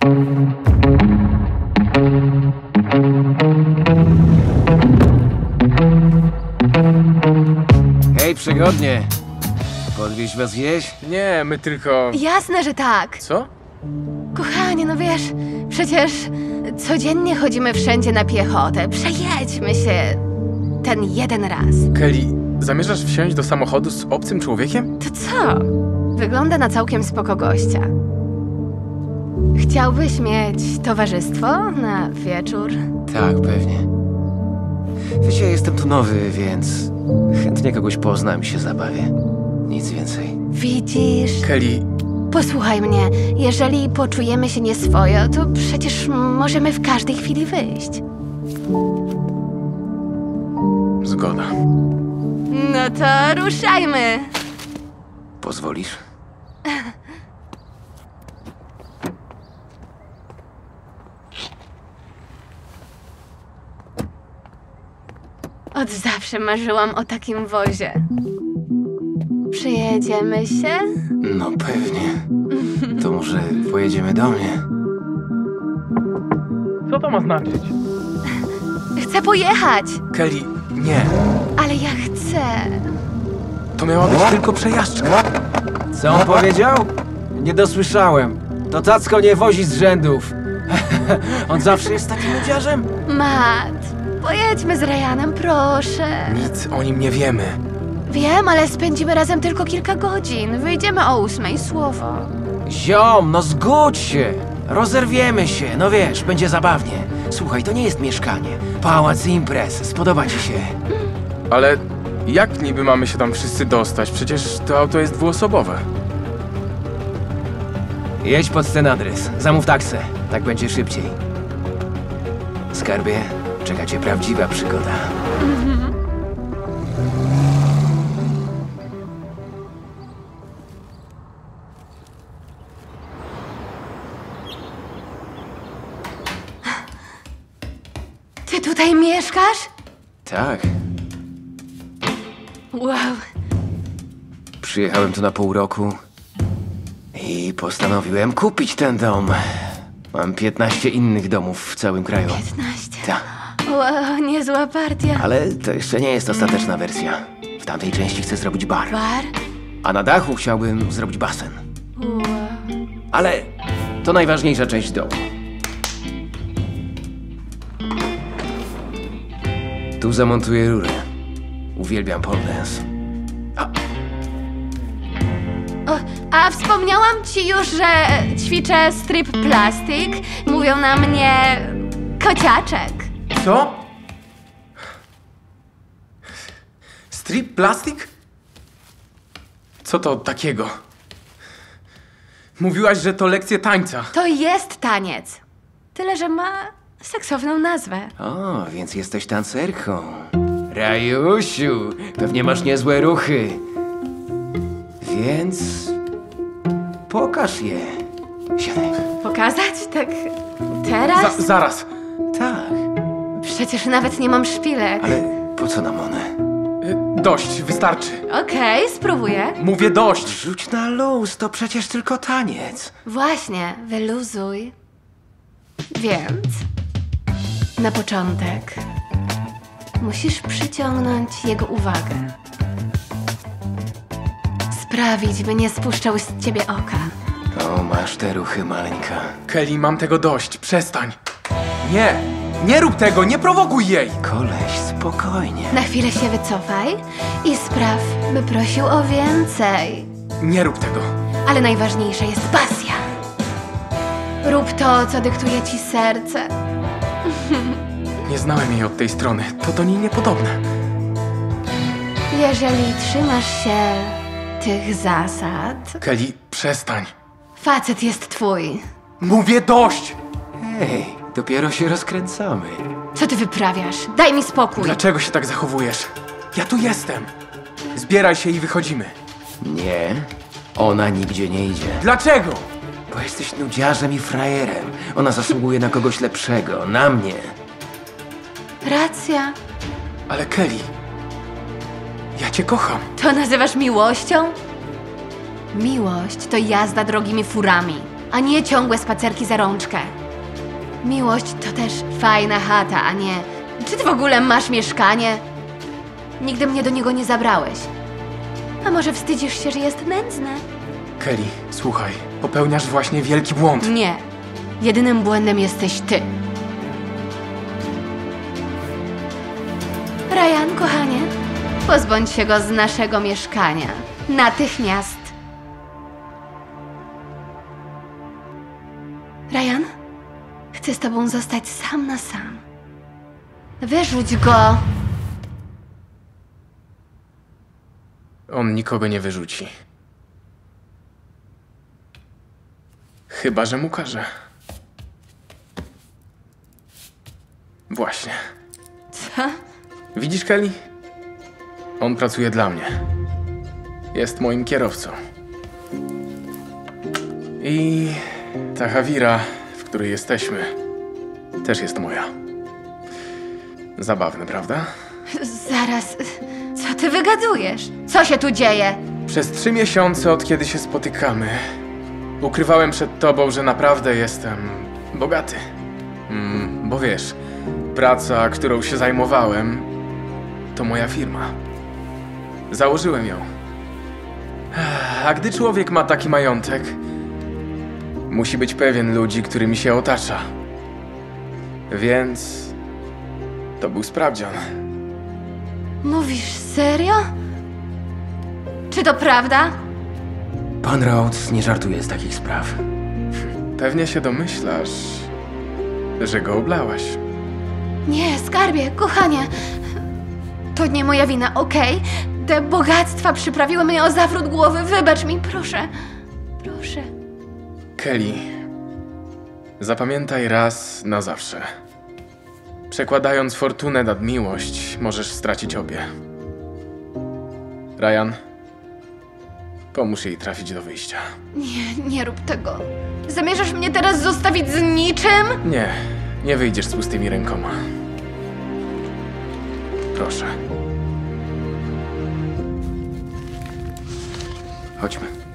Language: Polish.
Hej, przygodnie. Podwieźć was gdzieś? Nie, my tylko... Jasne, że tak. Co? Kochanie, no wiesz, przecież codziennie chodzimy wszędzie na piechotę. Przejedźmy się ten jeden raz. Kelly, zamierzasz wsiąść do samochodu z obcym człowiekiem? To co? Wygląda na całkiem spoko gościa. Chciałbyś mieć towarzystwo na wieczór? Tak, pewnie. Wiecie, jestem tu nowy, więc chętnie kogoś poznam i się zabawię. Nic więcej. Widzisz? Kelly, Posłuchaj mnie, jeżeli poczujemy się nieswojo, to przecież możemy w każdej chwili wyjść. zgoda. No to ruszajmy. Pozwolisz? Od zawsze marzyłam o takim wozie. Przyjedziemy się? No pewnie. To może pojedziemy do mnie? Co to ma znaczyć? Chcę pojechać, Kelly, nie. ale ja chcę. To miała być tylko przejażdżka. Co on powiedział? Nie dosłyszałem. To Cacko nie wozi z rzędów. On zawsze jest takim nudziarzem? Matt, pojedźmy z Ryanem, proszę. Nic o nim nie wiemy. Wiem, ale spędzimy razem tylko kilka godzin. Wyjdziemy o 8, słowo. Ziom, no zgódź się. Rozerwiemy się, no wiesz, będzie zabawnie. Słuchaj, to nie jest mieszkanie. Pałac imprez, spodoba ci się. Ale jak niby mamy się tam wszyscy dostać? Przecież to auto jest dwuosobowe. Jedź pod ten adres, zamów taksę. Tak będzie szybciej. Skarbie, czeka cię prawdziwa przygoda. Ty tutaj mieszkasz? Tak, Wow, przyjechałem tu na pół roku i postanowiłem kupić ten dom. Mam 15 innych domów w całym kraju. 15. Tak, Wow, niezła partia. ale to jeszcze nie jest ostateczna wersja. W tamtej części chcę zrobić bar, Bar? a na dachu chciałbym zrobić basen. Wow. Ale to najważniejsza część domu. Tu zamontuję rurę. Uwielbiam pole dance. A wspomniałam ci już, że ćwiczę strip plastik. Mówią na mnie kociaczek. Co? Strip plastik? Co to takiego? Mówiłaś, że to lekcje tańca. To jest taniec. Tyle, że ma seksowną nazwę. O, więc jesteś tancerką. Rajusiu, pewnie masz niezłe ruchy. Więc pokaż je. Siadaj. Pokazać? Tak teraz? Zaraz. Tak, Przecież nawet nie mam szpilek. ale po co nam one? Dość, wystarczy. Okej, spróbuję. Mówię dość. Rzuć na luz, to przecież tylko taniec. Właśnie, wyluzuj. Więc na początek musisz przyciągnąć jego uwagę. Sprawić, by nie spuszczał z ciebie oka. O, masz te ruchy, maleńka. Kelly, mam tego dość. Przestań. Nie. Nie rób tego, nie prowokuj jej. Koleś, spokojnie. Na chwilę się wycofaj i spraw, by prosił o więcej. Nie rób tego. Ale najważniejsza jest pasja. Rób to, co dyktuje ci serce. Nie znałem jej od tej strony. To do niej niepodobne. Jeżeli trzymasz się tych zasad, Kelly, przestań. facet jest twój. Mówię dość. Hej, dopiero się rozkręcamy. Co ty wyprawiasz? Daj mi spokój. Dlaczego się tak zachowujesz? Ja tu jestem. Zbieraj się i wychodzimy. Nie, ona nigdzie nie idzie. Dlaczego? Bo jesteś nudziarzem i frajerem. Ona zasługuje na kogoś lepszego, na mnie. Racja. Ale Kelly, ja cię kocham. To nazywasz miłością? Miłość to jazda drogimi furami. a nie ciągłe spacerki za rączkę. Miłość to też fajna chata, a nie... Czy ty w ogóle masz mieszkanie? Nigdy mnie do niego nie zabrałeś. A może wstydzisz się, że jest nędzne? Kelly, słuchaj, popełniasz właśnie wielki błąd. Nie. Jedynym błędem jesteś ty. Ryan, kochanie, pozbądź się go z naszego mieszkania. Natychmiast. Ryan, chcę z tobą zostać sam na sam. Wyrzuć go. On nikogo nie wyrzuci. Chyba że mu każe. Właśnie. Co? Widzisz, Kelly? On pracuje dla mnie. Jest moim kierowcą. I ta Hawira, w której jesteśmy, też jest moja. Zabawne, prawda? Zaraz, co ty wygadujesz? Co się tu dzieje? Przez 3 miesiące, od kiedy się spotykamy, ukrywałem przed tobą, że naprawdę jestem bogaty. Bo wiesz, praca, którą się zajmowałem, to moja firma. Założyłem ją. A gdy człowiek ma taki majątek, musi być pewien ludzi, którymi się otacza. Więc to był sprawdzian. Mówisz serio? Czy to prawda? Pan Rhodes nie żartuje z takich spraw. Pewnie się domyślasz, że go oblałaś. Nie, skarbie, kochanie. To nie moja wina, okej? Te bogactwa przyprawiły mnie o zawrót głowy. Wybacz mi, proszę. Proszę. Kelly, zapamiętaj raz na zawsze. Przekładając fortunę nad miłość, możesz stracić obie. Ryan, pomóż jej trafić do wyjścia. Nie rób tego. Zamierzasz mnie teraz zostawić z niczym? Nie wyjdziesz z pustymi rękoma. Proszę. Chodźmy.